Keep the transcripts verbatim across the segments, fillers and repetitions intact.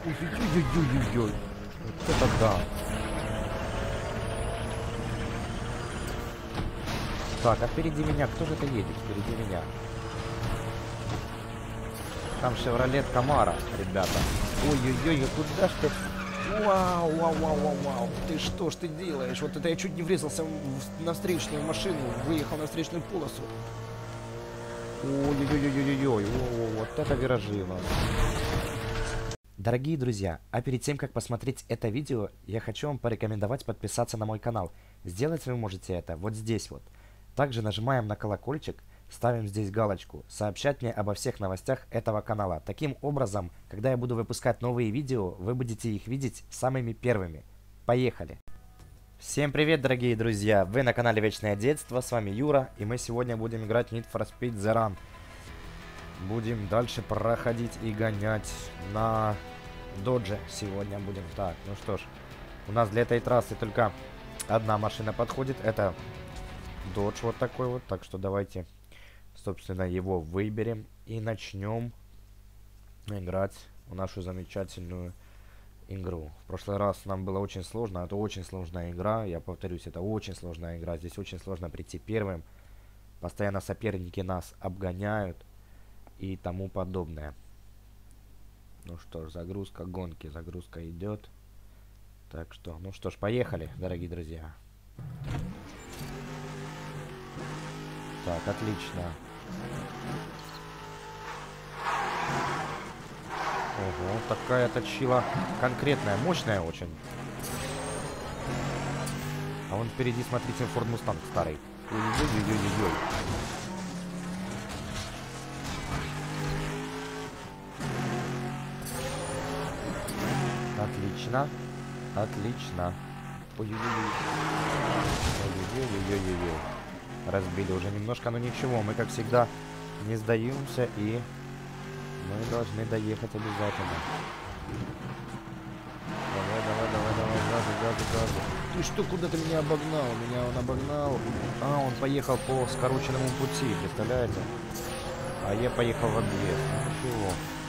Ой-ой-ой-ой-ой-ой. Вот это да. Так, а впереди меня, кто же это едет впереди меня? Там Chevrolet Camaro, ребята. Ой-ой-ой, куда ж ты? Вау, вау, вау, вау, вау. Ты что ж ты делаешь? Вот это я чуть не врезался в, на встречную машину, выехал на встречную полосу. Ой-ой-ой-ой-ой-ой, вот это виражи у нас. Дорогие друзья, а перед тем, как посмотреть это видео, я хочу вам порекомендовать подписаться на мой канал. Сделать вы можете это вот здесь вот. Также нажимаем на колокольчик, ставим здесь галочку «Сообщать мне обо всех новостях этого канала». Таким образом, когда я буду выпускать новые видео, вы будете их видеть самыми первыми. Поехали! Всем привет, дорогие друзья! Вы на канале Вечное Детство, с вами Юра, и мы сегодня будем играть Need for Speed The Run. Будем дальше проходить и гонять на Додже сегодня будем. Так, ну что ж, у нас для этой трассы только одна машина подходит, это Dodge вот такой вот, так что давайте, собственно, его выберем и начнем играть в нашу замечательную игру. В прошлый раз нам было очень сложно, это очень сложная игра, я повторюсь, это очень сложная игра, здесь очень сложно прийти первым, постоянно соперники нас обгоняют и тому подобное. Ну что ж, загрузка гонки, загрузка идет. Так что, ну что ж, поехали, дорогие друзья. Так, отлично. Ого, такая точила конкретная, мощная очень. А вон впереди, смотрите, Ford Mustang старый. Ой-ой-ой-ой-ой. Отлично. Отлично. Ой-ой-ой. Ой-ой-ой-ой-ой. Разбили уже немножко, но ничего. Мы, как всегда, не сдаемся, и мы должны доехать обязательно. Давай, давай, давай, давай. Газу, газу, газу. Ты что, куда ты меня обогнал? Меня он обогнал. А, он поехал по скороченному пути, представляете? А я поехал в объезд. Ничего.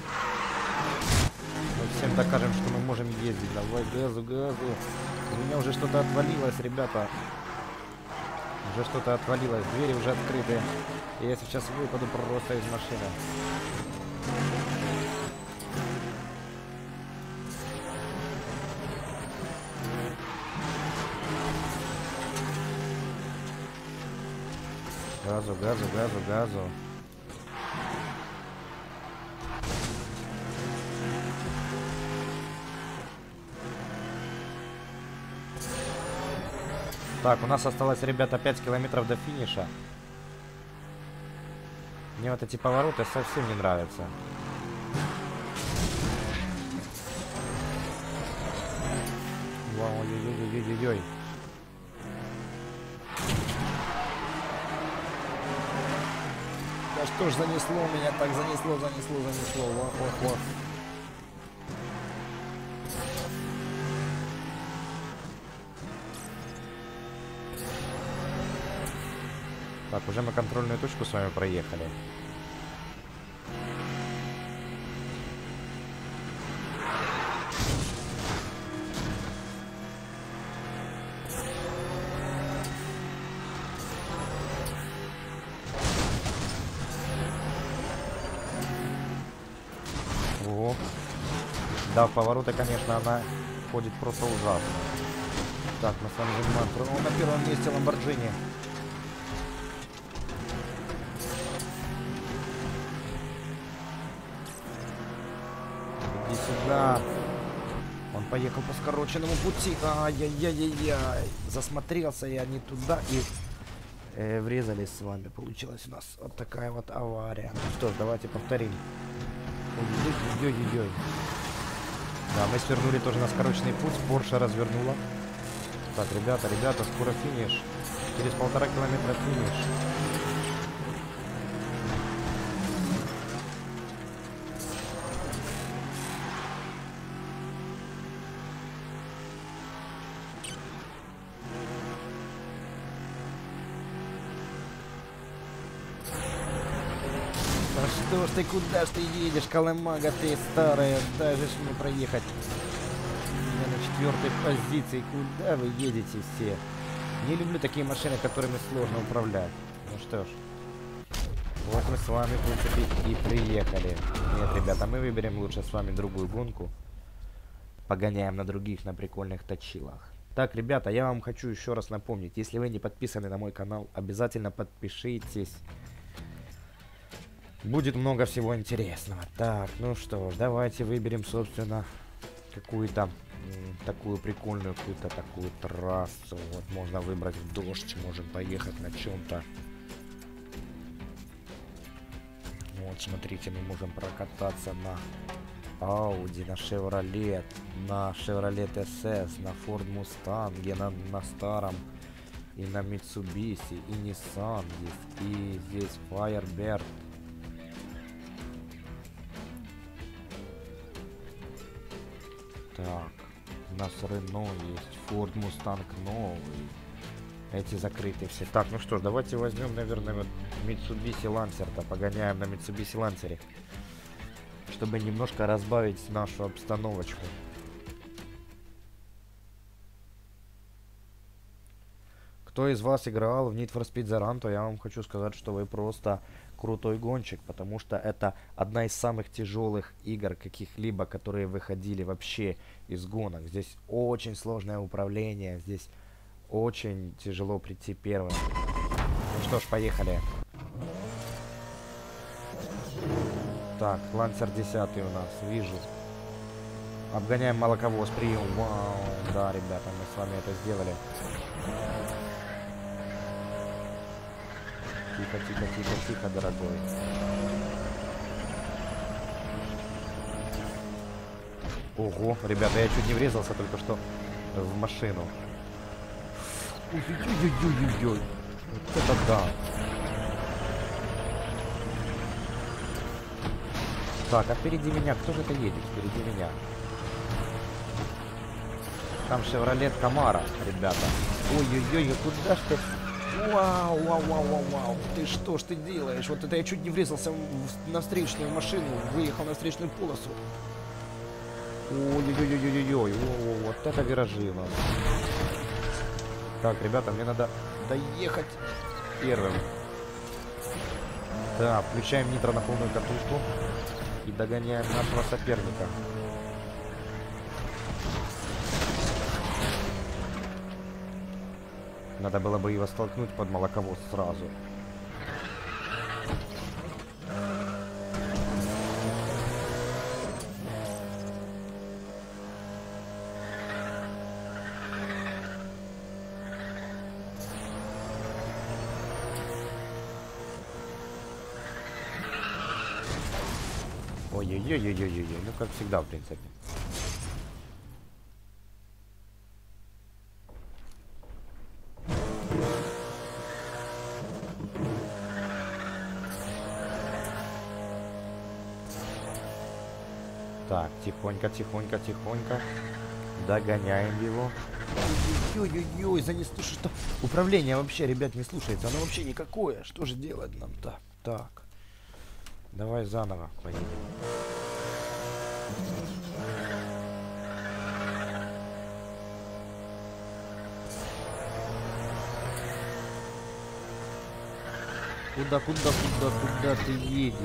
Мы всем докажем, что мы можем ездить. Давай, газу, газу. У меня уже что-то отвалилось, ребята. Уже что-то отвалилось. Двери уже открыты. И я сейчас выпаду просто из машины. Газу, газу, газу, газу. Так, у нас осталось, ребята, пять километров до финиша. Мне вот эти повороты совсем не нравятся. Вау, ой-ой-ой-ой-ой-ой. Да что ж занесло меня, так занесло, занесло, занесло. Вах, вах, вах. Так, уже мы контрольную точку с вами проехали. О, да, в повороты, конечно, она ходит просто ужасно. Так, мы с вами занимаем. О, на первом месте Lamborghini. Сюда. Он поехал по скороченному пути. Ай-яй-яй-яй-яй. Засмотрелся я не туда и э, врезались с вами. Получилась у нас вот такая вот авария. Ну что ж, давайте повторим. Ой-ой-ой-ой-ой. Да, мы свернули тоже на скороченный путь. Porsche развернула. Так, ребята, ребята, скоро финиш. Через полтора километра финиш. что ж ты, куда ж ты едешь, колымага ты старая, даже ж мне проехать. Я на четвертой позиции, куда вы едете все? Не люблю такие машины, которыми сложно управлять. Ну что ж, вот мы с вами, в принципе, и приехали. Нет, ребята, мы выберем лучше с вами другую гонку. Погоняем на других, на прикольных точилах. Так, ребята, я вам хочу еще раз напомнить, если вы не подписаны на мой канал, обязательно подпишитесь. Будет много всего интересного. Так, ну что ж, давайте выберем, собственно, какую-то такую прикольную, какую-то такую трассу. Вот можно выбрать в дождь, можем поехать на чем-то. Вот, смотрите, мы можем прокататься на Audi, на Chevrolet, на Chevrolet эс эс, на Ford Mustang, на, на старом, и на Mitsubishi, и Nissan есть, и здесь Firebird. Так, у нас Renault есть, Ford Mustang новый. Эти закрыты все. Так, ну что ж, давайте возьмем, наверное, вот Mitsubishi Lancer-то, погоняем на Mitsubishi Lancer, чтобы немножко разбавить нашу обстановочку. Кто из вас играл в Need for Speed The Run, то я вам хочу сказать, что вы просто крутой гонщик, потому что это одна из самых тяжелых игр каких-либо, которые выходили вообще из гонок. Здесь очень сложное управление, здесь очень тяжело прийти первым. Ну что ж, поехали. Так, Лансер десятый у нас, вижу. Обгоняем молоковоз, прием. Вау, да, ребята, мы с вами это сделали. Тихо, тихо, тихо, тихо, дорогой. Ого, ребята, я чуть не врезался только что в машину. Ой-ой-ой-ой-ой-ой. Вот это да. Так, а впереди меня, кто же это едет впереди меня? Там Chevrolet Camaro, ребята. Ой-ой-ой, куда ж ты? Вау, вау, вау, вау, вау. Ты что ж ты делаешь? Вот это я чуть не врезался в, на встречную машину, выехал на встречную полосу. Ой-ой-ой-ой-ой-ой, вот это виражи у нас. Так, ребята, мне надо доехать первым. Да, включаем нитро на полную катушку и догоняем нашего соперника. Надо было бы его столкнуть под молоковоз сразу. Ой-ой-ой-ой-ой-ой, ну как всегда, в принципе. Так, тихонько, тихонько, тихонько. Догоняем его. Ой-ой-ой, занес... Что? Управление вообще, ребят, не слушается. Оно вообще никакое. Что же делать нам? Так, так. Давай заново поедем. Куда, куда, куда, куда ты едешь?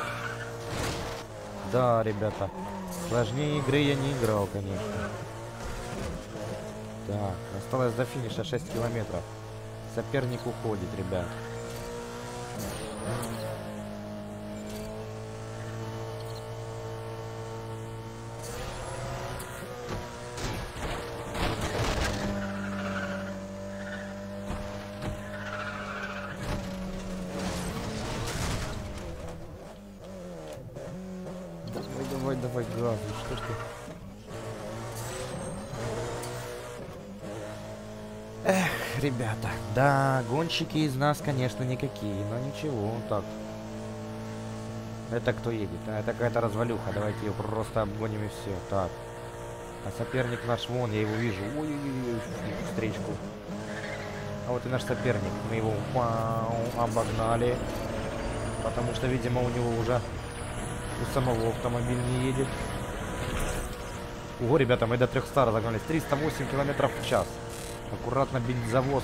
Да, ребята, сложнее игры я не играл, конечно. Так, осталось до финиша шесть километров. Соперник уходит, ребят. Давай, давай, газ, что ж ты? Эх, ребята, да, гонщики из нас, конечно, никакие, но ничего, так. Это кто едет? А, это какая-то развалюха, давайте ее просто обгоним и все. Так, а соперник наш, вон, я его вижу. Ой-ой-ой, встречку. А вот и наш соперник, мы его вау, обогнали, потому что, видимо, у него уже У самого автомобиль не едет. Ого, ребята, мы до трёхсот разогнались. триста восемь километров в час. Аккуратно бензовоз.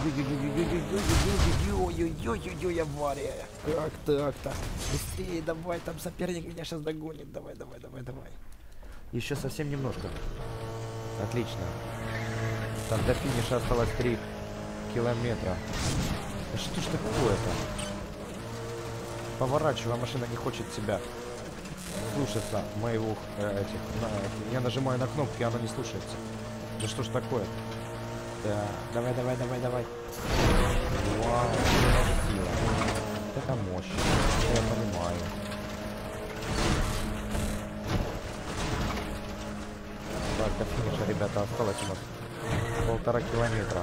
Ой-ой-ой, авария. Так, так, так. Быстрее давай, там соперник меня сейчас догонит. Давай, давай, давай, давай. Еще совсем немножко. Отлично. Там до финиша осталось три километра. Да что ж такое-то? Поворачивая, машина не хочет себя слушаться моего э, этих. На, я нажимаю на кнопки, она не слушается. Да что ж такое? Да, давай, давай, давай, давай. Вау, это сила. Это мощь. Я понимаю. Так, до финиша, ребята, осталось у нас полтора километра.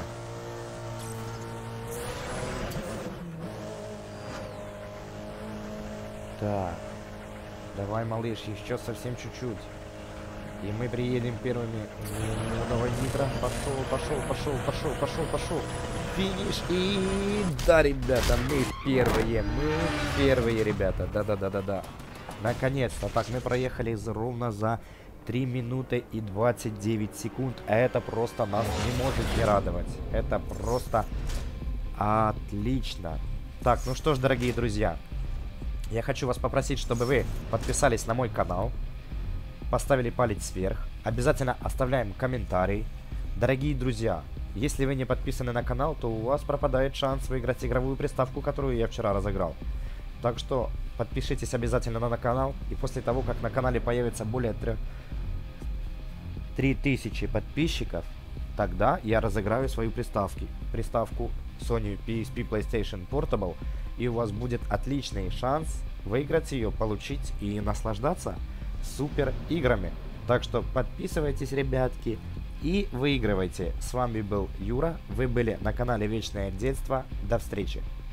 Так. Давай, малыш, еще совсем чуть-чуть. И мы приедем первыми. Ну, давай, нитро. Пошел, пошел, пошел, пошел, пошел, пошел. Финиш. И да, ребята, мы первые. Мы первые, ребята. Да-да-да-да-да. Наконец-то. Так, мы проехали ровно за три минуты и двадцать девять секунд. А это просто нас не может не радовать. Это просто отлично. Так, ну что ж, дорогие друзья. Я хочу вас попросить, чтобы вы подписались на мой канал, поставили палец вверх, обязательно оставляем комментарий. Дорогие друзья, если вы не подписаны на канал, то у вас пропадает шанс выиграть игровую приставку, которую я вчера разыграл. Так что подпишитесь обязательно на канал, и после того, как на канале появится более три тысячи подписчиков, тогда я разыграю свою приставку, приставку Sony пи эс пи PlayStation Portable. И у вас будет отличный шанс выиграть ее, получить и наслаждаться супер играми. Так что подписывайтесь, ребятки, и выигрывайте. С вами был Юра, вы были на канале Вечное Детство. До встречи!